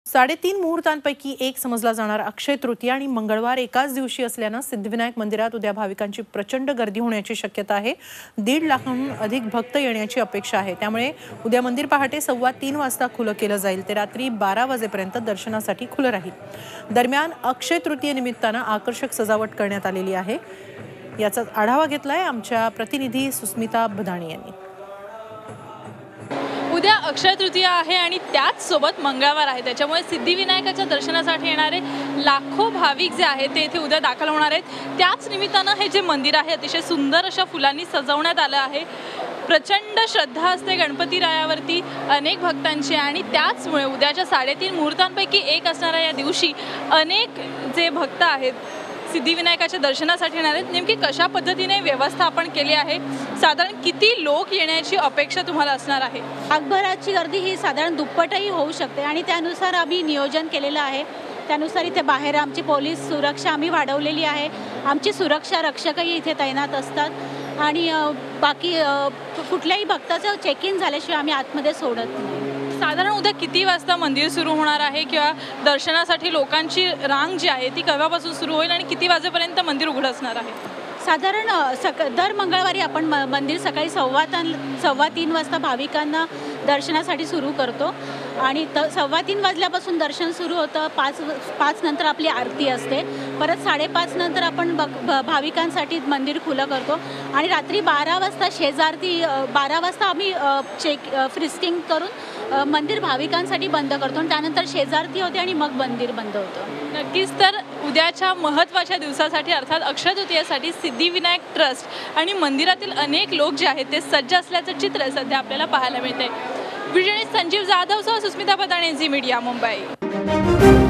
3.5 मुहूर्तांपैकी एक समजला जाणारा अक्षय तृतीया आणि मंगळवार एकाच दिवशी असल्याने सिद्धिविनायक मंदिरात उद्या भाविकांची प्रचंड गर्दी होण्याची शक्यता आहे। 1.5 लाखांहून अधिक भक्त येण्याची अपेक्षा आहे। त्यामुळे उद्या मंदिर पहाटे 3:15 वाजता खुलं केलं जाईल ते रात्री 12 वाजेपर्यंत दर्शनासाठी खुलं राहील। दरम्यान अक्षय तृतीयेनिमित्ताने आकर्षक सजावट करण्यात आलेली आहे। याचा आढावा घेतलाय आमच्या प्रतिनिधी सुस्मिता बदाणी यांनी। उद्या अक्षय तृतीया आहे आणि त्याच सोबत मंगळवार आहे। त्याच्यामुळे सिद्धिविनायकाच्या दर्शनासाठी येणारे लाखो भाविक जे आहेत ते इथे उद्या दाखल होणार आहेत। त्याच निमित्ताने हे जे मंदिर आहे अतिशय सुंदर अशा फुलांनी सजवण्यात आलं आहे। प्रचंड श्रद्धा असते गणपतीरायावरती अनेक भक्तांची आणि त्याचमुळे उद्याच्या 3.5 मुहूर्तांपैकी एक असणाऱ्या या दिवशी अनेक जे भक्त आहेत सिद्धिविनायकाच्या दर्शनासाठी येणार आहेत। नेमकी कशा पद्धतीने व्यवस्था आपण केली आहे, साधारण किती लोक येण्याची अपेक्षा तुम्हाला असणार आहे? जगभराची गर्दी ही साधारण दुप्पटही होऊ शकते आणि त्यानुसार आम्ही नियोजन केलेलं आहे। त्यानुसार इथे बाहेर आमची पोलीस सुरक्षा आम्ही वाढवलेली आहे। आमची सुरक्षा रक्षकही इथे तैनात असतात आणि बाकी कुठल्याही भक्ताचं चेक इन झाल्याशिवाय आम्ही आतमध्ये सोडत नाही। साधारण उद्या किती वाजता मंदिर सुरू होणार आहे किंवा दर्शनासाठी लोकांची रांग जी आहे ती केव्हापासून सुरू होईल आणि किती वाजेपर्यंत मंदिर उघडं असणार आहे? साधारण दर मंगळवारी आपण मंदिर सकाळी 3:15 वाजता भाविकांना दर्शनासाठी सुरू करतो आणि 3:15 वाजल्यापासून दर्शन सुरू होतं। 5 नंतर आपली आरती असते। परत 5:30 नंतर आपण भाविकांसाठी मंदिर खुलं करतो आणि रात्री 12 वाजता शेजारती 12 वाजता आम्ही फ्रिस्टिंग करून मंदिर भाविकांसाठी बंद करतो आणि त्यानंतर शेजारती होते आणि मग मंदिर बंद होतं। नक्कीच तर उद्याच्या महत्त्वाच्या दिवसासाठी अर्थात अक्षय तृतीयेसाठी सिद्धिविनायक ट्रस्ट आणि मंदिरातील अनेक लोक जे आहेत ते सज्ज असल्याचं चित्र सध्या आपल्याला पाहायला मिळते। व्हिडिओ संजीव जाधव सह सुस्मिता बदाणे, झी मीडिया, मुंबई।